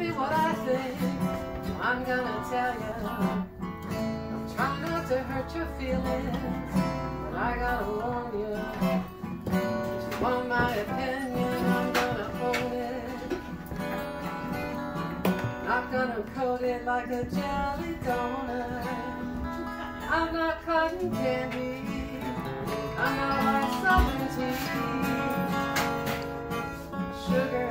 me what I think. I'm gonna tell you. I'm trying not to hurt your feelings, but I gotta warn you. If you want my opinion, I'm gonna own it. Not gonna coat it like a jelly donut. I'm not cotton candy. I'm not like saltine. Sugar